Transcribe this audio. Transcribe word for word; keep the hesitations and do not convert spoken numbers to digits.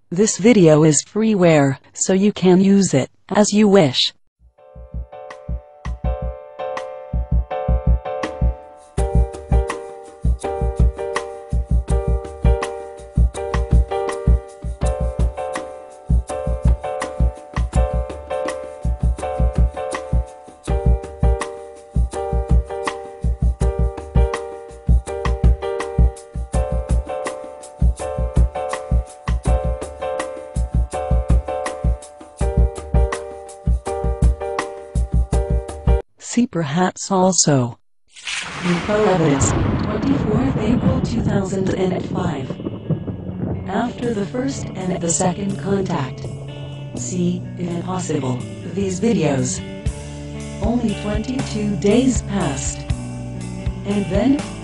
This video is freeware, so you can use it as you wish. See perhaps also. Info evidence, twenty-fourth April two thousand five. After the first and the second contact. See, if possible, these videos. Only twenty-two days passed. And then,